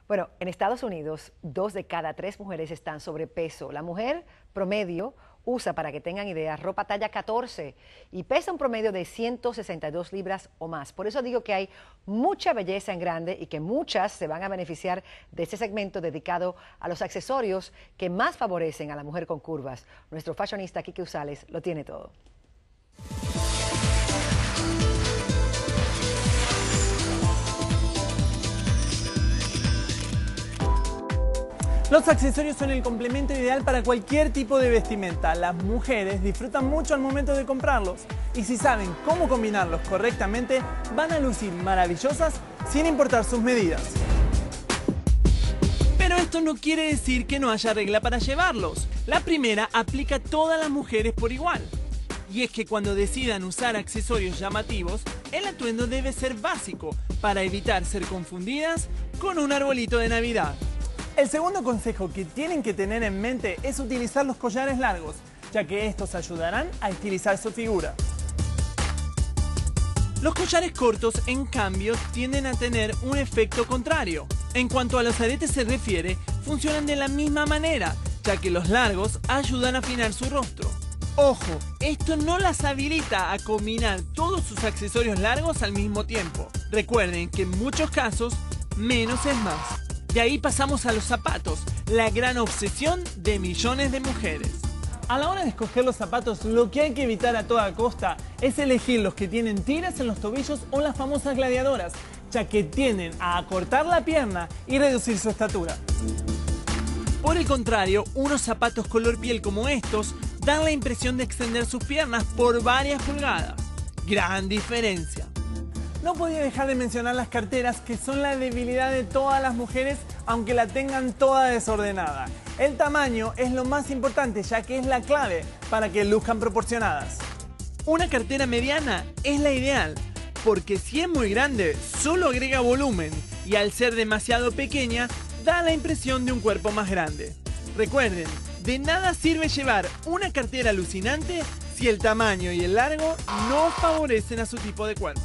Bueno, en Estados Unidos, 2 de cada 3 mujeres están sobrepeso. La mujer promedio usa, para que tengan idea, ropa talla 14 y pesa un promedio de 162 libras o más. Por eso digo que hay mucha belleza en grande y que muchas se van a beneficiar de este segmento dedicado a los accesorios que más favorecen a la mujer con curvas. Nuestro fashionista Kike Usales lo tiene todo. Los accesorios son el complemento ideal para cualquier tipo de vestimenta. Las mujeres disfrutan mucho al momento de comprarlos y si saben cómo combinarlos correctamente, van a lucir maravillosas sin importar sus medidas. Pero esto no quiere decir que no haya regla para llevarlos. La primera aplica a todas las mujeres por igual. Y es que cuando decidan usar accesorios llamativos, el atuendo debe ser básico para evitar ser confundidas con un arbolito de Navidad. El segundo consejo que tienen que tener en mente es utilizar los collares largos, ya que estos ayudarán a estilizar su figura. Los collares cortos, en cambio, tienden a tener un efecto contrario. En cuanto a los aretes se refiere, funcionan de la misma manera, ya que los largos ayudan a afinar su rostro. Ojo, esto no las habilita a combinar todos sus accesorios largos al mismo tiempo. Recuerden que en muchos casos, menos es más. De ahí pasamos a los zapatos, la gran obsesión de millones de mujeres. A la hora de escoger los zapatos, lo que hay que evitar a toda costa es elegir los que tienen tiras en los tobillos o las famosas gladiadoras, ya que tienden a acortar la pierna y reducir su estatura. Por el contrario, unos zapatos color piel como estos dan la impresión de extender sus piernas por varias pulgadas. Gran diferencia. No podía dejar de mencionar las carteras, que son la debilidad de todas las mujeres, aunque la tengan toda desordenada. El tamaño es lo más importante, ya que es la clave para que luzcan proporcionadas. Una cartera mediana es la ideal, porque si es muy grande, solo agrega volumen, y al ser demasiado pequeña, da la impresión de un cuerpo más grande. Recuerden, de nada sirve llevar una cartera alucinante si el tamaño y el largo no favorecen a su tipo de cuerpo.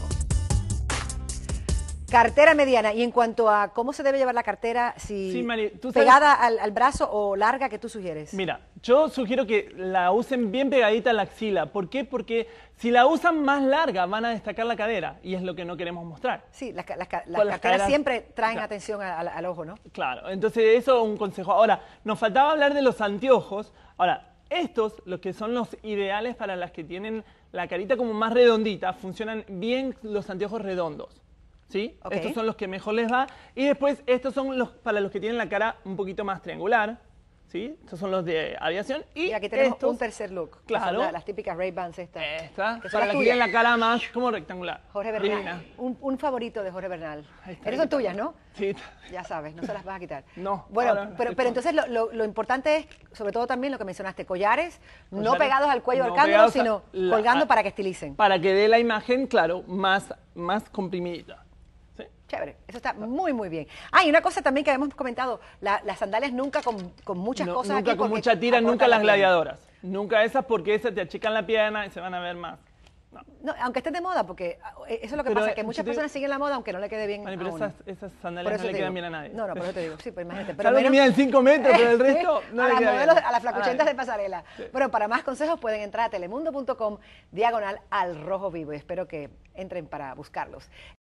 Cartera mediana. Y en cuanto a cómo se debe llevar la cartera, si Sí, Mari, ¿tú sabes? pegada al brazo o larga, ¿qué tú sugieres? Mira, yo sugiero que la usen bien pegadita a la axila. ¿Por qué? Porque si la usan más larga van a destacar la cadera y es lo que no queremos mostrar. Sí, las Con las carteras caderas, siempre traen claro, atención al ojo, ¿no? Claro, entonces eso es un consejo. Ahora, nos faltaba hablar de los anteojos. Ahora, estos, los que son los ideales para las que tienen la carita como más redondita, funcionan bien los anteojos redondos. ¿Sí? Okay. Estos son los que mejor les va. Y después estos son los para los que tienen la cara un poquito más triangular. ¿Sí? Estos son los de aviación. Y aquí tenemos estos, un tercer look. claro, que son las típicas Ray-Bans estas. Esta, que son para las las que tienen tuyas. la cara más como rectangular. Jorge Bernal. Divina. Un favorito de Jorge Bernal. Ahí está, Esas son ahí está. tuyas, ¿no? Sí. Ya sabes, no se las vas a quitar. No, Bueno, ahora pero esto. entonces lo importante es, sobre todo también lo que mencionaste, collares, no Collares, pegados al cuello no ahorcándolos, pegados sino colgando para que estilicen. Para que dé la imagen, claro, más comprimidita. ¿Sí? Chévere, eso está muy, muy bien. Ah, y una cosa también que habíamos comentado, las sandalias nunca con muchas cosas Nunca aquí con porque mucha tira, acortan nunca la las pierna. gladiadoras. Nunca esas porque esas te achican la pierna y se van a ver más. No. No, aunque esté de moda, porque eso es lo que Pero, pasa, que muchas yo te- personas siguen la moda aunque no le quede bien Vale, a pero uno. esas Por sandalias eso no le te quedan digo. bien a nadie. No, por eso te digo, sí, pues imagínate. Salvo que midan 5 metros, pero el resto no a le las queda modelos, bien. a las flacuchentas Ah, de pasarela. sí. Bueno, para más consejos pueden entrar a telemundo.com/al rojo vivo y espero que entren para buscarlos.